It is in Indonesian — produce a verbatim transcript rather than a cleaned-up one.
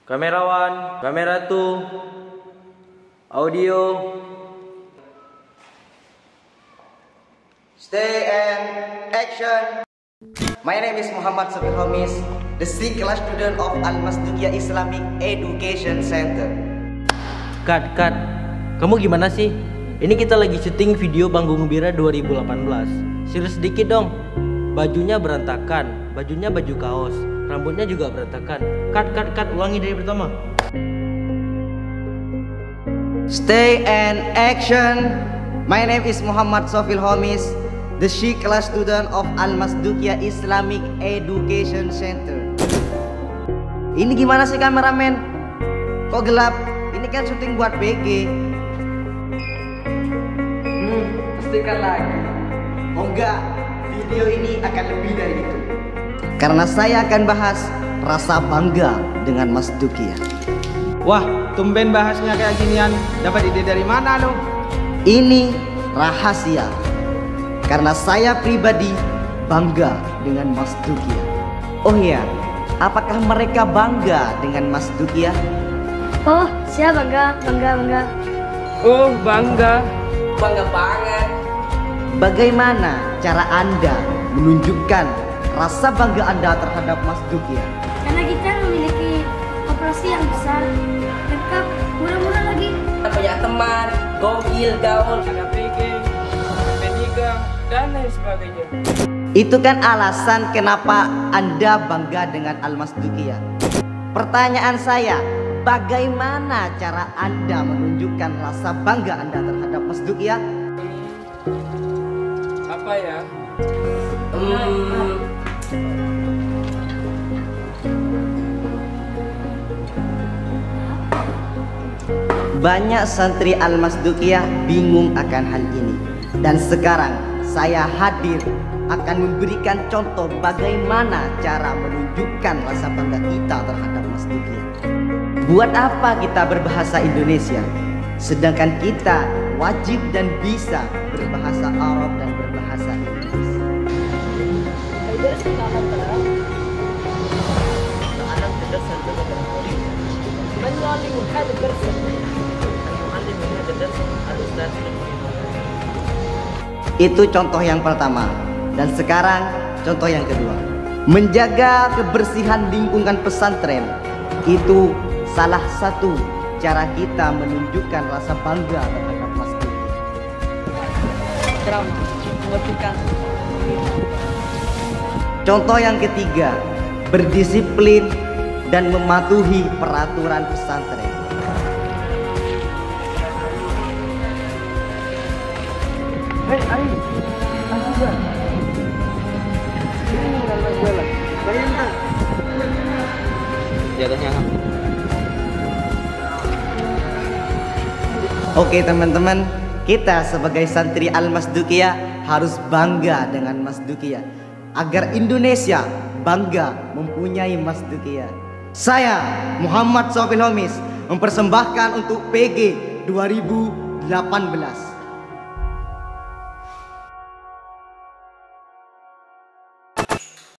Kamerawan, kamera tuh, audio. Stay and action. My name is Muhammad Sofil Homis, the C class student of Al-Masdukia Islamic Education Center. Cut, cut. Kamu gimana sih? Ini kita lagi syuting video Panggung Bira dua ribu delapan belas. Serius sedikit dong. Bajunya berantakan, bajunya baju kaos, rambutnya juga berantakan. Cut, cut, cut. Ulangi dari pertama. Stay and action. My name is Muhammad Sofil Homis, the C class student of Al-Masdukia Islamic Education Center. Ini gimana sih kameramen? Kok gelap? Ini kan syuting buat P G. Hmm, pastikan lagi. Oh enggak, video ini akan lebih dari itu. Karena saya akan bahas rasa bangga dengan Masdukia. Wah, tumben bahasnya kayak ginian. Dapat ide dari mana lo? Ini rahasia. Karena saya pribadi bangga dengan Masdukia. Oh iya, apakah mereka bangga dengan Masdukia? Oh, saya bangga, bangga, bangga. Oh, bangga. Bangga banget. Bagaimana cara Anda menunjukkan rasa bangga Anda terhadap Masdukia? Karena kita memiliki operasi yang besar, lengkap, murah-murah lagi. Banyak teman, gokil, gaul, Ada P G, P tiga, dan lain sebagainya. Itu kan alasan kenapa Anda bangga dengan Al-Masdukia. Pertanyaan saya, bagaimana cara Anda menunjukkan rasa bangga Anda terhadap Masdukia? Apa ya? Hmm, banyak santri Al-Masdukia bingung akan hal ini. Dan sekarang saya hadir akan memberikan contoh bagaimana cara menunjukkan rasa bangga kita terhadap Masdukia. Buat apa kita berbahasa Indonesia, sedangkan kita wajib dan bisa berbahasa Arab dan berbahasa Inggris. Itu contoh yang pertama. Dan sekarang contoh yang kedua. Menjaga kebersihan lingkungan pesantren itu salah satu cara kita menunjukkan rasa bangga terhadap Masdukia. Contoh yang ketiga, berdisiplin dan mematuhi peraturan pesantren. Hei, Ari, aku juga. Ini nama gue lah. Bayangkan. Di atasnya. Oke teman-teman, kita sebagai santri Al-Masdukia harus bangga dengan Masdukia agar Indonesia bangga mempunyai Masdukia. Saya Muhammad Sofil Homis mempersembahkan untuk P G dua ribu delapan belas.